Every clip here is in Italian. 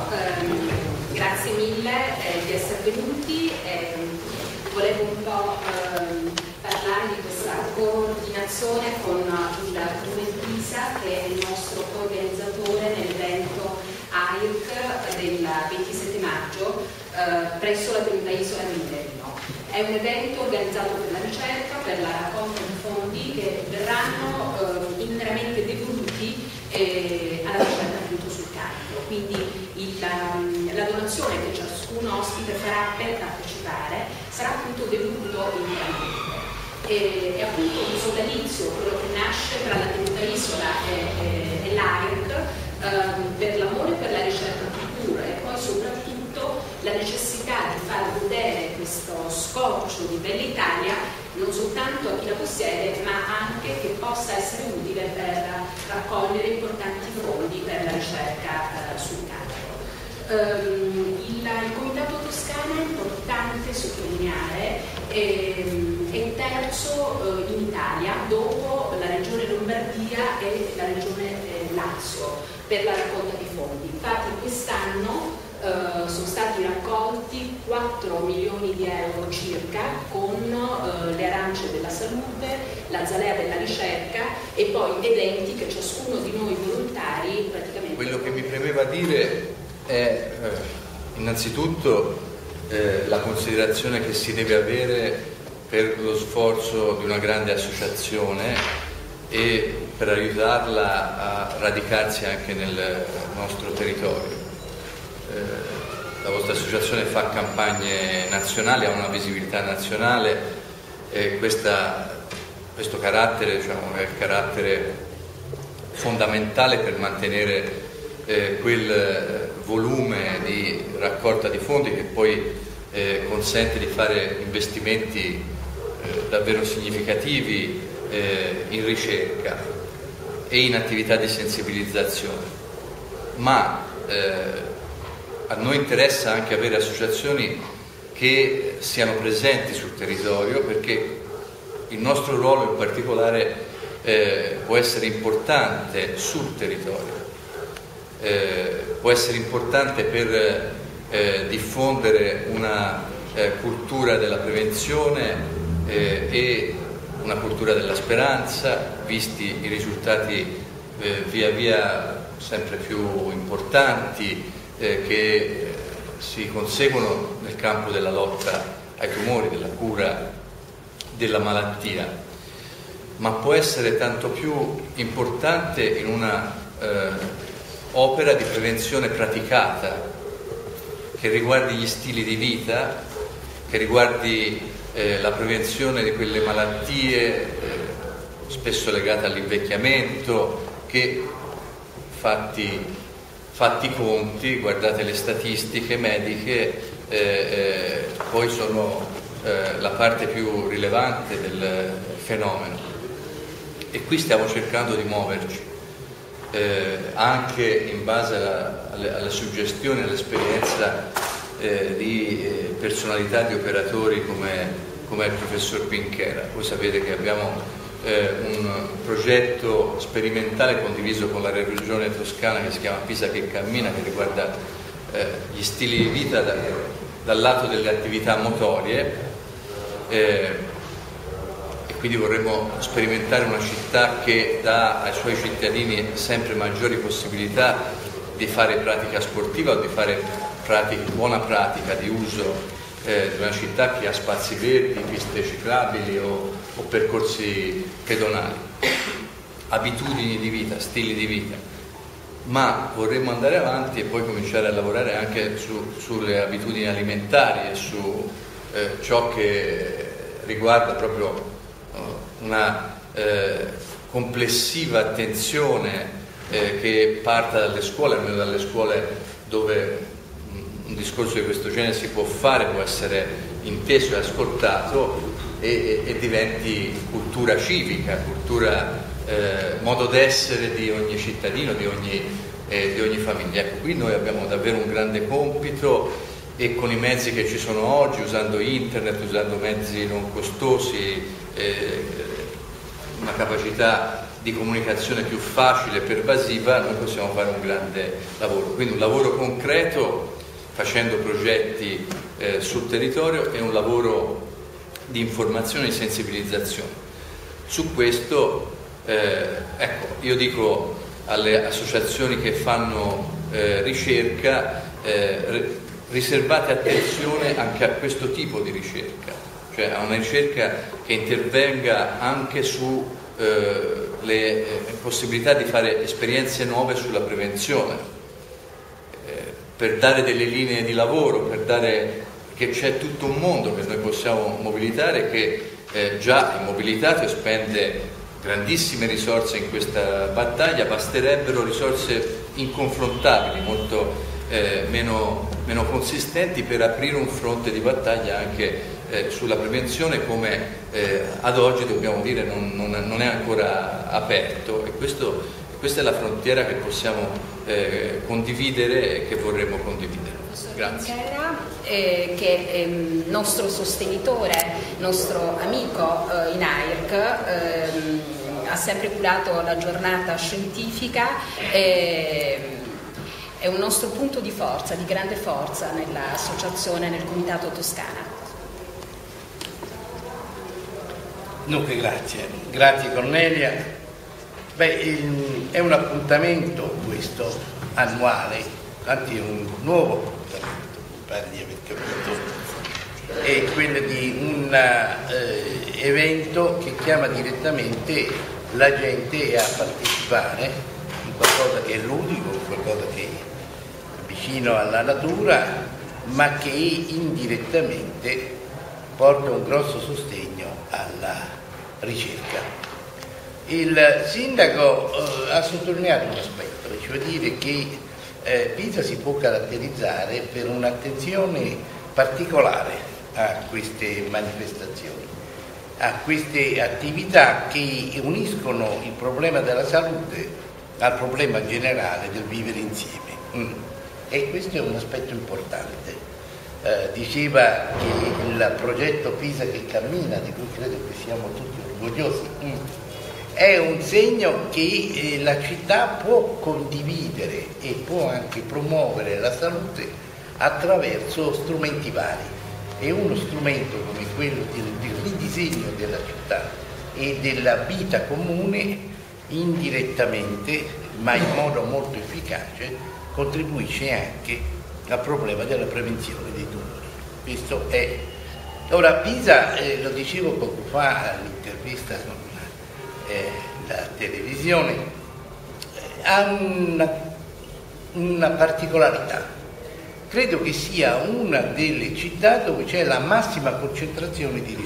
Grazie mille di essere venuti. Volevo un po' parlare di questa coordinazione con il Comune Pisa, che è il nostro organizzatore nell'evento AIRC del 27 maggio presso la tenuta Isola di Millerino. È un evento organizzato per la ricerca, per la raccolta di fondi che verranno interamente devoluti alla ricerca appunto sul cancro. Quindi la donazione che ciascun ospite farà per partecipare sarà appunto devoluto interamente. E appunto un sodalizio, quello che nasce tra la tenuta Isola e l'AIRC, per l'amore per la ricerca futura e poi soprattutto la necessità di far vedere questo scorcio di Bella Italia non soltanto a chi la possiede, ma anche che possa essere utile per raccogliere importanti fondi per la ricerca sul cancro. Il Comitato Toscano è importante sottolineare, è il terzo in Italia dopo la Regione Lombardia e la Regione Lazio per la raccolta di fondi. Infatti quest'anno sono stati raccolti 4 milioni di euro circa con le arance della salute, la zalea della ricerca e poi eventi che ciascuno di noi volontari praticamente... Quello che mi premeva dire è innanzitutto la considerazione che si deve avere per lo sforzo di una grande associazione e per aiutarla a radicarsi anche nel nostro territorio. La vostra associazione fa campagne nazionali, ha una visibilità nazionale e questo carattere, diciamo, è il carattere fondamentale per mantenere quel volume di raccolta di fondi che poi consente di fare investimenti davvero significativi in ricerca e in attività di sensibilizzazione. Ma a noi interessa anche avere associazioni che siano presenti sul territorio, perché il nostro ruolo in particolare può essere importante sul territorio. Può essere importante per diffondere una cultura della prevenzione e una cultura della speranza, visti i risultati via via sempre più importanti che si conseguono nel campo della lotta ai tumori, della cura della malattia, ma può essere tanto più importante in una opera di prevenzione praticata che riguardi gli stili di vita, che riguardi la prevenzione di quelle malattie spesso legate all'invecchiamento che fatti i conti, guardate le statistiche mediche, poi sono la parte più rilevante del fenomeno. E qui stiamo cercando di muoverci. Anche in base alle suggestioni, all'esperienza di personalità, di operatori come il professor Pinchera. Voi sapete che abbiamo un progetto sperimentale condiviso con la Regione Toscana che si chiama Pisa che cammina, che riguarda gli stili di vita dal lato delle attività motorie. Quindi vorremmo sperimentare una città che dà ai suoi cittadini sempre maggiori possibilità di fare pratica sportiva o di fare buona pratica di uso di una città che ha spazi verdi, piste ciclabili o percorsi pedonali, abitudini di vita, stili di vita. Ma vorremmo andare avanti e poi cominciare a lavorare anche sulle abitudini alimentari e su ciò che riguarda proprio una complessiva attenzione che parta dalle scuole, almeno dalle scuole dove un discorso di questo genere si può fare, può essere inteso e ascoltato e diventi cultura civica, modo d'essere di ogni cittadino, di ogni famiglia. Ecco, qui noi abbiamo davvero un grande compito e con i mezzi che ci sono oggi, usando internet, usando mezzi non costosi, una capacità di comunicazione più facile e pervasiva, noi possiamo fare un grande lavoro. Quindi un lavoro concreto facendo progetti sul territorio e un lavoro di informazione e di sensibilizzazione. Su questo, ecco, io dico alle associazioni che fanno ricerca, riservate attenzione anche a questo tipo di ricerca, cioè a una ricerca che intervenga anche su le possibilità di fare esperienze nuove sulla prevenzione, per dare delle linee di lavoro, per dare che c'è tutto un mondo che noi possiamo mobilitare, che già è mobilitato e spende grandissime risorse in questa battaglia. Basterebbero risorse inconfrontabili, molto meno consistenti, per aprire un fronte di battaglia anche sulla prevenzione, come ad oggi dobbiamo dire non è ancora aperto, e questa è la frontiera che possiamo condividere e che vorremmo condividere. Grazie. Che è nostro sostenitore, nostro amico in AIRC, ha sempre curato la giornata scientifica, è un nostro punto di forza, di grande forza nell'associazione, nel Comitato Toscana. Dunque, grazie Cornelia. È un appuntamento questo annuale, anzi un nuovo appuntamento, mi pare di aver capito, è quello di un evento che chiama direttamente la gente a partecipare in qualcosa che è ludico, in qualcosa che è vicino alla natura, ma che indirettamente porta un grosso sostegno alla ricerca. Il sindaco ha sottolineato un aspetto, cioè dire che Pisa si può caratterizzare per un'attenzione particolare a queste manifestazioni, a queste attività che uniscono il problema della salute al problema generale del vivere insieme. E questo è un aspetto importante. Diceva che il progetto Pisa che cammina, di cui credo che siamo tutti orgogliosi, è un segno che la città può condividere e può anche promuovere la salute attraverso strumenti vari. E uno strumento come quello del ridisegno della città e della vita comune, indirettamente, ma in modo molto efficace, contribuisce anche al problema della prevenzione dei tumori. Questo è. Ora, Pisa, lo dicevo poco fa all'intervista con la televisione, ha una particolarità. Credo che sia una delle città dove c'è la massima concentrazione di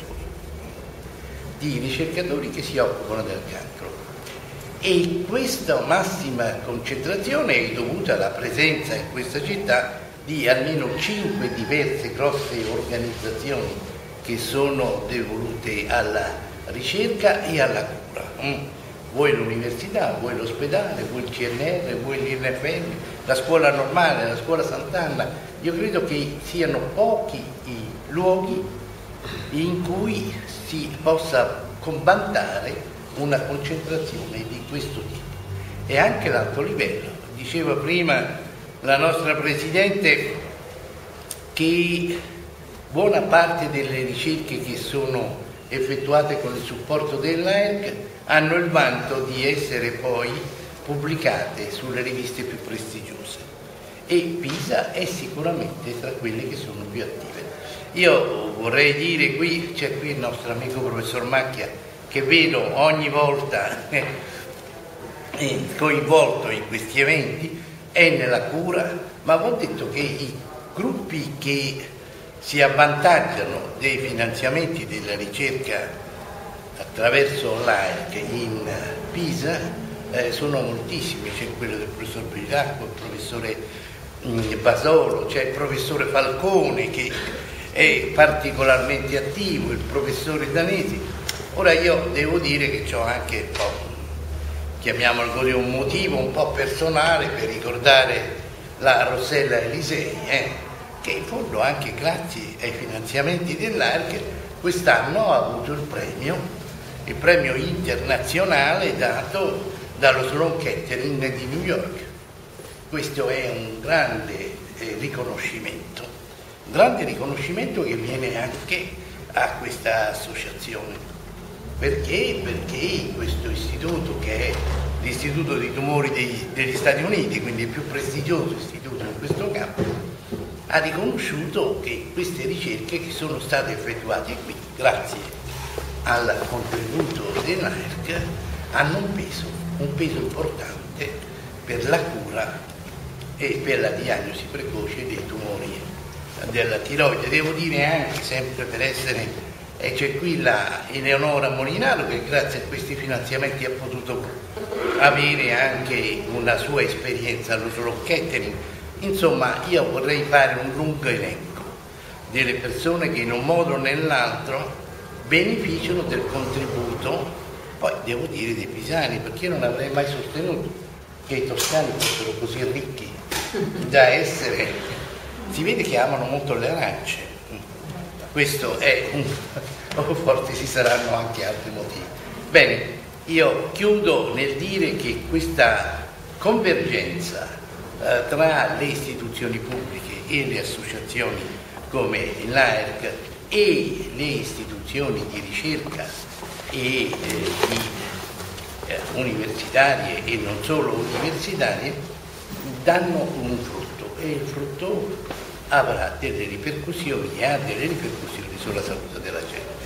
ricercatori che si occupano del cancro. E questa massima concentrazione è dovuta alla presenza in questa città di almeno 5 diverse grosse organizzazioni che sono devolute alla ricerca e alla cura. Vuoi l'università, vuoi l'ospedale, vuoi il CNR, vuoi l'INFM, la scuola normale, la scuola Sant'Anna. Io credo che siano pochi i luoghi in cui si possa combattare una concentrazione di questo tipo. E anche l'alto livello. Diceva prima la nostra Presidente che buona parte delle ricerche che sono effettuate con il supporto dell'AIRC hanno il vanto di essere poi pubblicate sulle riviste più prestigiose, e Pisa è sicuramente tra quelle che sono più attive. Io vorrei dire, c'è qui il nostro amico professor Macchia, che vedo ogni volta coinvolto in questi eventi, è nella cura, ma ho detto che i gruppi che si avvantaggiano dei finanziamenti della ricerca attraverso l'AIRC in Pisa sono moltissimi. C'è quello del professor Brilacco, il professore Basolo, c'è il professore Falcone che è particolarmente attivo, il professore Danesi. Ora io devo dire che ho anche un po', chiamiamolo così, un motivo un po' personale per ricordare la Rossella Elisei, che in fondo anche grazie ai finanziamenti dell'AIRC quest'anno ha avuto il premio il premio internazionale dato dallo Sloan Kettering di New York. Questo è un grande riconoscimento che viene anche a questa associazione. Perché? Perché questo istituto, che è l'Istituto di Tumori degli Stati Uniti, quindi il più prestigioso istituto in questo campo, ha riconosciuto che queste ricerche che sono state effettuate qui, grazie al contributo dell'AERC, hanno un peso importante per la cura e per la diagnosi precoce dei tumori della tiroide. Devo dire anche, sempre per essere, c'è qui la Eleonora Molinaro, che grazie a questi finanziamenti ha potuto avere anche una sua esperienza allo Sloan Kettering. Insomma, io vorrei fare un lungo elenco delle persone che in un modo o nell'altro beneficiano del contributo, poi devo dire dei pisani, perché io non avrei mai sostenuto che i toscani fossero così ricchi da essere, si vede che amano molto le arance, questo è forse ci saranno anche altri motivi. Bene, io chiudo nel dire che questa convergenza tra le istituzioni pubbliche e le associazioni come l'AERC e le istituzioni di ricerca e universitarie e non solo universitarie danno un frutto, e il frutto avrà delle ripercussioni e ha delle ripercussioni sulla salute della gente.